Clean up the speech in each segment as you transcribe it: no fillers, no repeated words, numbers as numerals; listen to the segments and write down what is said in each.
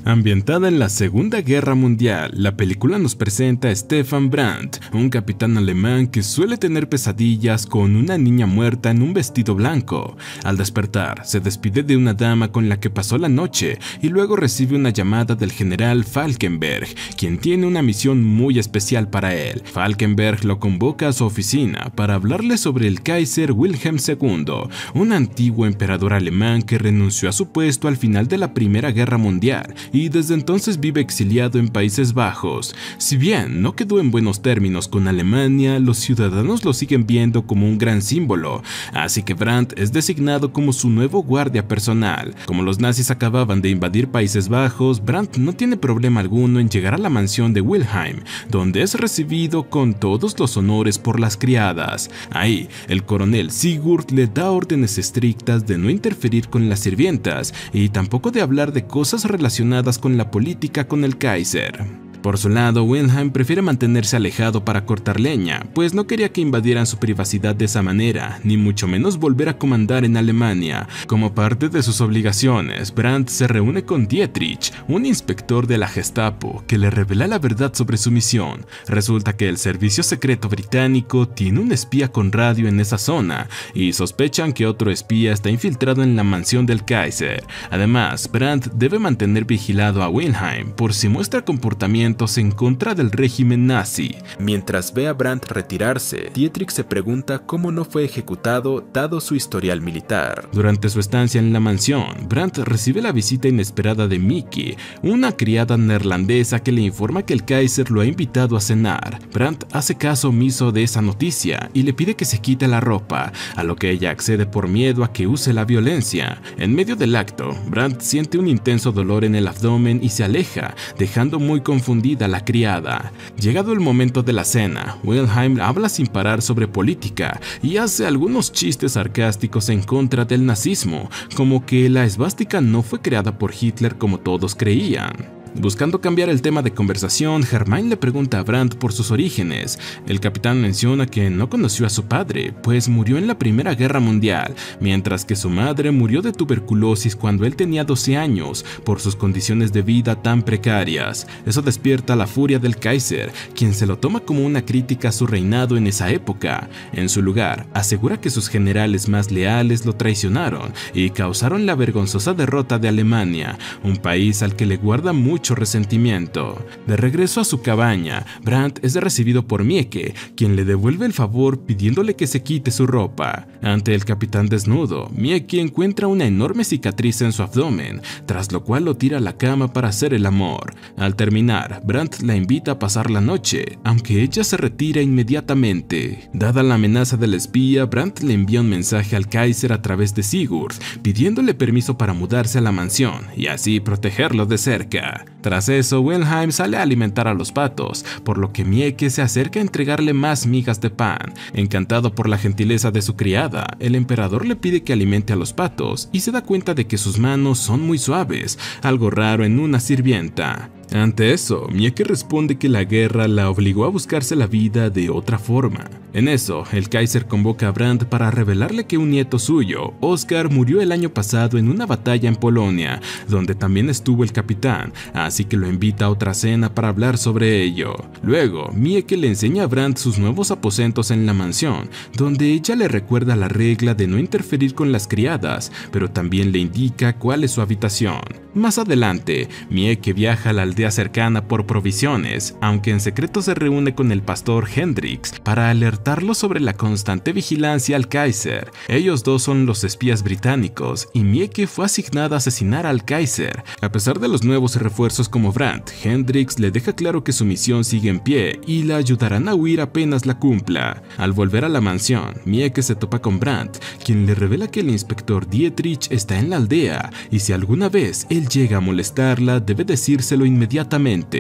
Ambientada en la Segunda Guerra Mundial, la película nos presenta a Stefan Brandt, un capitán alemán que suele tener pesadillas con una niña muerta en un vestido blanco. Al despertar, se despide de una dama con la que pasó la noche y luego recibe una llamada del general Falkenberg, quien tiene una misión muy especial para él. Falkenberg lo convoca a su oficina para hablarle sobre el Kaiser Wilhelm II, un antiguo emperador alemán que renunció a su puesto al final de la Primera Guerra Mundial y desde entonces vive exiliado en Países Bajos. Si bien no quedó en buenos términos con Alemania, los ciudadanos lo siguen viendo como un gran símbolo, así que Brandt es designado como su nuevo guardia personal. Como los nazis acababan de invadir Países Bajos, Brandt no tiene problema alguno en llegar a la mansión de Wilhelm, donde es recibido con todos los honores por las criadas. Ahí, el coronel Sigurd le da órdenes estrictas de no interferir con las sirvientas y tampoco de hablar de cosas relacionadas con la política con el Kaiser. Por su lado, Wilhelm prefiere mantenerse alejado para cortar leña, pues no quería que invadieran su privacidad de esa manera, ni mucho menos volver a comandar en Alemania. Como parte de sus obligaciones, Brandt se reúne con Dietrich, un inspector de la Gestapo, que le revela la verdad sobre su misión. Resulta que el servicio secreto británico tiene un espía con radio en esa zona, y sospechan que otro espía está infiltrado en la mansión del Kaiser. Además, Brandt debe mantener vigilado a Wilhelm por si muestra comportamiento en contra del régimen nazi. Mientras ve a Brandt retirarse, Dietrich se pregunta cómo no fue ejecutado dado su historial militar. Durante su estancia en la mansión, Brandt recibe la visita inesperada de Mickey, una criada neerlandesa que le informa que el Kaiser lo ha invitado a cenar. Brandt hace caso omiso de esa noticia y le pide que se quite la ropa, a lo que ella accede por miedo a que use la violencia. En medio del acto, Brandt siente un intenso dolor en el abdomen y se aleja, dejando muy confundida a la criada. Llegado el momento de la cena, Wilhelm habla sin parar sobre política y hace algunos chistes sarcásticos en contra del nazismo, como que la esvástica no fue creada por Hitler como todos creían. Buscando cambiar el tema de conversación, Hermine le pregunta a Brandt por sus orígenes. El capitán menciona que no conoció a su padre, pues murió en la Primera Guerra Mundial, mientras que su madre murió de tuberculosis cuando él tenía 12 años, por sus condiciones de vida tan precarias. Eso despierta la furia del Kaiser, quien se lo toma como una crítica a su reinado en esa época. En su lugar, asegura que sus generales más leales lo traicionaron y causaron la vergonzosa derrota de Alemania, un país al que le guarda mucho resentimiento. De regreso a su cabaña, Brandt es recibido por Mieke, quien le devuelve el favor pidiéndole que se quite su ropa. Ante el capitán desnudo, Mieke encuentra una enorme cicatriz en su abdomen, tras lo cual lo tira a la cama para hacer el amor. Al terminar, Brandt la invita a pasar la noche, aunque ella se retira inmediatamente. Dada la amenaza del espía, Brandt le envía un mensaje al Kaiser a través de Sigurd, pidiéndole permiso para mudarse a la mansión y así protegerlo de cerca. Tras eso, Wilhelm sale a alimentar a los patos, por lo que Mieke se acerca a entregarle más migas de pan. Encantado por la gentileza de su criada, el emperador le pide que alimente a los patos y se da cuenta de que sus manos son muy suaves, algo raro en una sirvienta. Ante eso, Mieke responde que la guerra la obligó a buscarse la vida de otra forma. En eso, el Kaiser convoca a Brandt para revelarle que un nieto suyo, Oscar, murió el año pasado en una batalla en Polonia, donde también estuvo el capitán, así que lo invita a otra cena para hablar sobre ello. Luego, Mieke le enseña a Brandt sus nuevos aposentos en la mansión, donde ella le recuerda la regla de no interferir con las criadas, pero también le indica cuál es su habitación. Más adelante, Mieke viaja a la aldea cercana por provisiones, aunque en secreto se reúne con el pastor Hendrix para alertarlo sobre la constante vigilancia al Kaiser. Ellos dos son los espías británicos y Mieke fue asignada a asesinar al Kaiser. A pesar de los nuevos refuerzos como Brandt, Hendrix le deja claro que su misión sigue en pie y la ayudarán a huir apenas la cumpla. Al volver a la mansión, Mieke se topa con Brandt, quien le revela que el inspector Dietrich está en la aldea y si alguna vez él llega a molestarla, debe decírselo inmediatamente.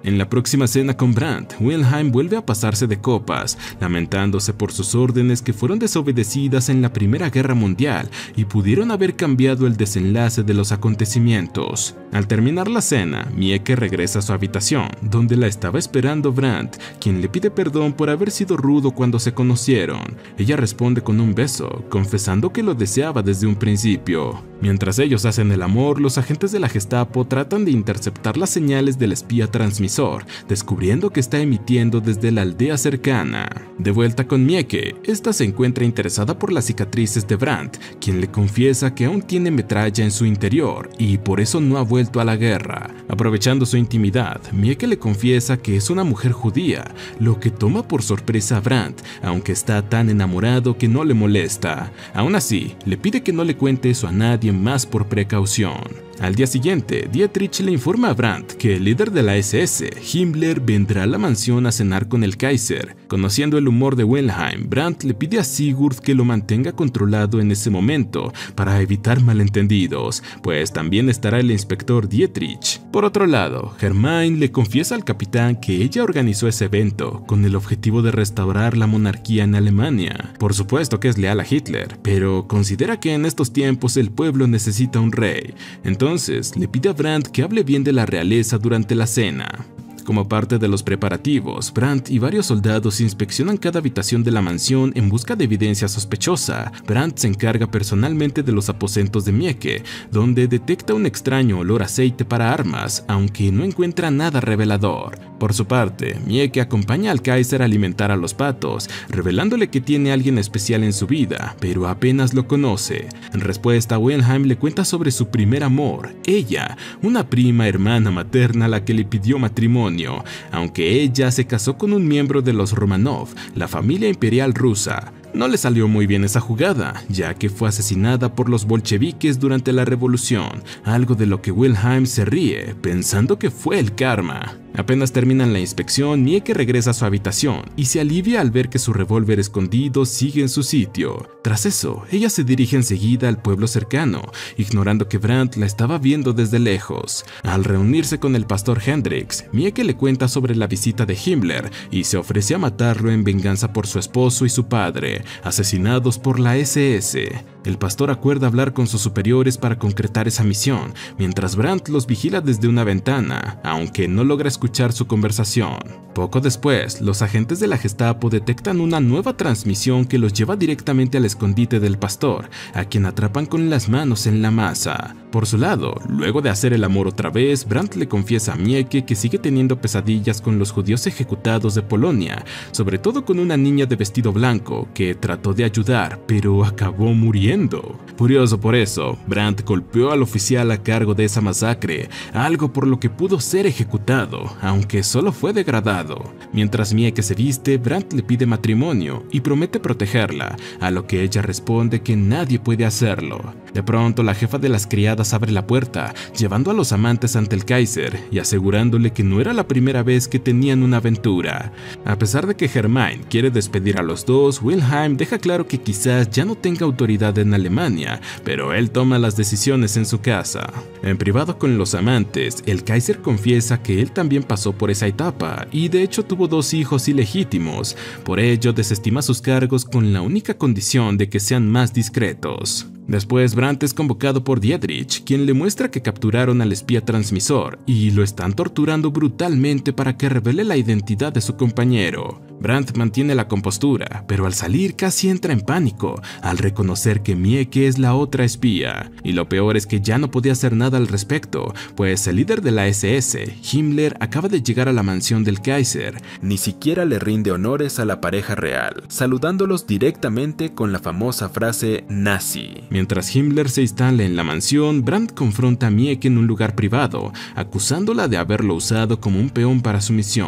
En la próxima cena con Brandt, Wilhelm vuelve a pasarse de copas, lamentándose por sus órdenes que fueron desobedecidas en la Primera Guerra Mundial y pudieron haber cambiado el desenlace de los acontecimientos. Al terminar la cena, Mieke regresa a su habitación, donde la estaba esperando Brandt, quien le pide perdón por haber sido rudo cuando se conocieron. Ella responde con un beso, confesando que lo deseaba desde un principio. Mientras ellos hacen el amor, los agentes de la Gestapo tratan de interceptar las señales del espía transmisor, descubriendo que está emitiendo desde la aldea cercana. De vuelta con Mieke, esta se encuentra interesada por las cicatrices de Brandt, quien le confiesa que aún tiene metralla en su interior y por eso no ha vuelto a la guerra. Aprovechando su intimidad, Mieke le confiesa que es una mujer judía, lo que toma por sorpresa a Brandt, aunque está tan enamorado que no le molesta. Aún así, le pide que no le cuente eso a nadie más por precaución. Al día siguiente, Dietrich le informa a Brandt que el líder de la SS, Himmler, vendrá a la mansión a cenar con el Kaiser. Conociendo el humor de Wilhelm, Brandt le pide a Sigurd que lo mantenga controlado en ese momento para evitar malentendidos, pues también estará el inspector Dietrich. Por otro lado, Hermine le confiesa al capitán que ella organizó ese evento con el objetivo de restaurar la monarquía en Alemania. Por supuesto que es leal a Hitler, pero considera que en estos tiempos el pueblo necesita un rey. Entonces, le pide a Brandt que hable bien de la realeza durante la cena. Como parte de los preparativos, Brandt y varios soldados inspeccionan cada habitación de la mansión en busca de evidencia sospechosa. Brandt se encarga personalmente de los aposentos de Mieke, donde detecta un extraño olor a aceite para armas, aunque no encuentra nada revelador. Por su parte, Mieke acompaña al Kaiser a alimentar a los patos, revelándole que tiene a alguien especial en su vida, pero apenas lo conoce. En respuesta, Wilhelm le cuenta sobre su primer amor, ella, una prima hermana materna a la que le pidió matrimonio, aunque ella se casó con un miembro de los Romanov, la familia imperial rusa. No le salió muy bien esa jugada, ya que fue asesinada por los bolcheviques durante la revolución, algo de lo que Wilhelm se ríe, pensando que fue el karma. Apenas terminan la inspección, Mieke regresa a su habitación y se alivia al ver que su revólver escondido sigue en su sitio. Tras eso, ella se dirige enseguida al pueblo cercano, ignorando que Brandt la estaba viendo desde lejos. Al reunirse con el pastor Hendrix, Mieke le cuenta sobre la visita de Himmler y se ofrece a matarlo en venganza por su esposo y su padre, asesinados por la SS. El pastor acuerda hablar con sus superiores para concretar esa misión, mientras Brandt los vigila desde una ventana, aunque no logra escuchar su conversación. Poco después, los agentes de la Gestapo detectan una nueva transmisión que los lleva directamente al escondite del pastor, a quien atrapan con las manos en la masa. Por su lado, luego de hacer el amor otra vez, Brandt le confiesa a Mieke que sigue teniendo pesadillas con los judíos ejecutados de Polonia, sobre todo con una niña de vestido blanco que trató de ayudar, pero acabó muriendo. Furioso por eso, Brandt golpeó al oficial a cargo de esa masacre, algo por lo que pudo ser ejecutado, aunque solo fue degradado. Mientras Mieke se viste, Brandt le pide matrimonio y promete protegerla, a lo que ella responde que nadie puede hacerlo. De pronto, la jefa de las criadas abre la puerta, llevando a los amantes ante el Kaiser y asegurándole que no era la primera vez que tenían una aventura. A pesar de que Hermine quiere despedir a los dos, Wilhelm deja claro que quizás ya no tenga autoridad en Alemania, pero él toma las decisiones en su casa. En privado con los amantes, el Kaiser confiesa que él también pasó por esa etapa y de hecho tuvo 2 hijos ilegítimos. Por ello, desestima sus cargos con la única condición de que sean más discretos. Después, Brandt es convocado por Dietrich, quien le muestra que capturaron al espía transmisor y lo están torturando brutalmente para que revele la identidad de su compañero. Brandt mantiene la compostura, pero al salir casi entra en pánico al reconocer que Mieke es la otra espía. Y lo peor es que ya no podía hacer nada al respecto, pues el líder de la SS, Himmler, acaba de llegar a la mansión del Kaiser. Ni siquiera le rinde honores a la pareja real, saludándolos directamente con la famosa frase nazi. Mientras Himmler se instala en la mansión, Brandt confronta a Mieke en un lugar privado, acusándola de haberlo usado como un peón para su misión.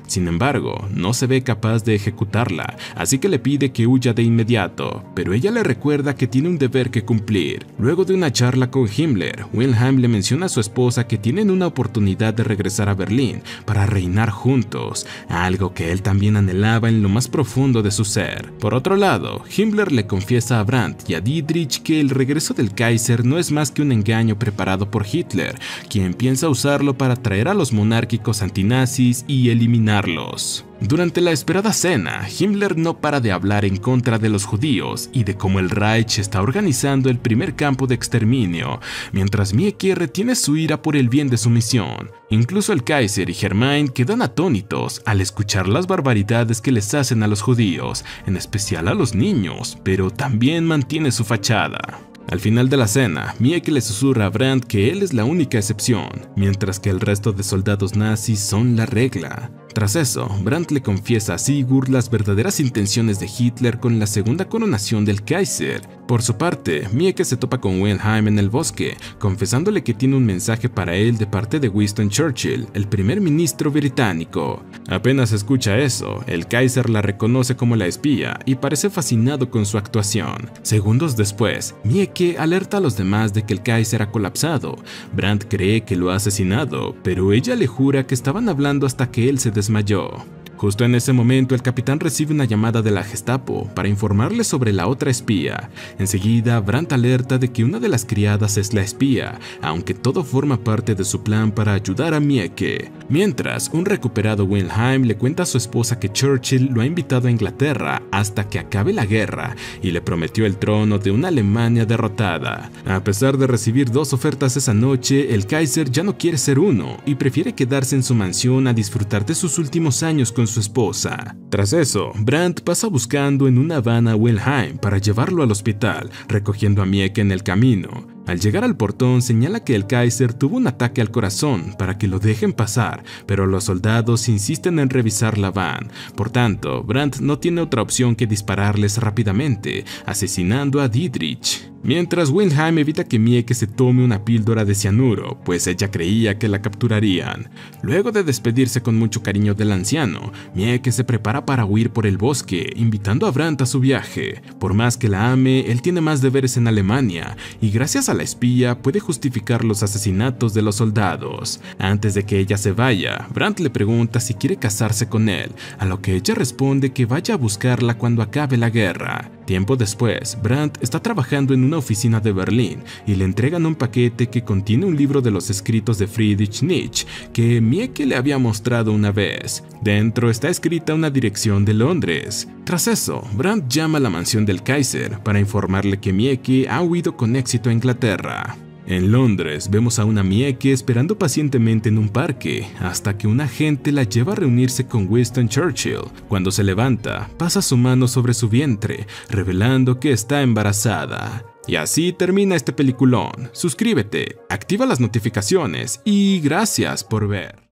Sin embargo, no se ve capaz de ejecutarla, así que le pide que huya de inmediato, pero ella le recuerda que tiene un deber que cumplir. Luego de una charla con Himmler, Wilhelm le menciona a su esposa que tienen una oportunidad de regresar a Berlín para reinar juntos, algo que él también anhelaba en lo más profundo de su ser. Por otro lado, Himmler le confiesa a Brandt y a Dietrich que el regreso del Kaiser no es más que un engaño preparado por Hitler, quien piensa usarlo para atraer a los monárquicos antinazis y eliminarlos. Durante la esperada cena, Himmler no para de hablar en contra de los judíos y de cómo el Reich está organizando el primer campo de exterminio, mientras Mieke retiene su ira por el bien de su misión. Incluso el Kaiser y Germain quedan atónitos al escuchar las barbaridades que les hacen a los judíos, en especial a los niños, pero también mantiene su fachada. Al final de la cena, Mieke le susurra a Brandt que él es la única excepción, mientras que el resto de soldados nazis son la regla. Tras eso, Brandt le confiesa a Sigurd las verdaderas intenciones de Hitler con la segunda coronación del Kaiser. Por su parte, Mieke se topa con Wilhelm en el bosque, confesándole que tiene un mensaje para él de parte de Winston Churchill, el primer ministro británico. Apenas escucha eso, el Kaiser la reconoce como la espía y parece fascinado con su actuación. Segundos después, Mieke alerta a los demás de que el Kaiser ha colapsado. Brandt cree que lo ha asesinado, pero ella le jura que estaban hablando hasta que él se desmayó. Justo en ese momento, el capitán recibe una llamada de la Gestapo para informarle sobre la otra espía. Enseguida, Brandt alerta de que una de las criadas es la espía, aunque todo forma parte de su plan para ayudar a Mieke. Mientras, un recuperado Wilhelm le cuenta a su esposa que Churchill lo ha invitado a Inglaterra hasta que acabe la guerra y le prometió el trono de una Alemania derrotada. A pesar de recibir 2 ofertas esa noche, el Kaiser ya no quiere ser uno y prefiere quedarse en su mansión a disfrutar de sus últimos años con su esposa. Tras eso, Brandt pasa buscando en una van a Wilhelm para llevarlo al hospital, recogiendo a Mieke en el camino. Al llegar al portón, señala que el Kaiser tuvo un ataque al corazón para que lo dejen pasar, pero los soldados insisten en revisar la van. Por tanto, Brandt no tiene otra opción que dispararles rápidamente, asesinando a Dietrich. Mientras, Wilhelm evita que Mieke se tome una píldora de cianuro, pues ella creía que la capturarían. Luego de despedirse con mucho cariño del anciano, Mieke se prepara para huir por el bosque, invitando a Brandt a su viaje. Por más que la ame, él tiene más deberes en Alemania, y gracias a la espía puede justificar los asesinatos de los soldados. Antes de que ella se vaya, Brandt le pregunta si quiere casarse con él, a lo que ella responde que vaya a buscarla cuando acabe la guerra. Tiempo después, Brandt está trabajando en una oficina de Berlín y le entregan un paquete que contiene un libro de los escritos de Friedrich Nietzsche que Mieke le había mostrado una vez. Dentro está escrita una dirección de Londres. Tras eso, Brandt llama a la mansión del Kaiser para informarle que Mieke ha huido con éxito a Inglaterra. En Londres vemos a una Mieke esperando pacientemente en un parque, hasta que un agente la lleva a reunirse con Winston Churchill. Cuando se levanta, pasa su mano sobre su vientre, revelando que está embarazada. Y así termina este peliculón. Suscríbete, activa las notificaciones y gracias por ver.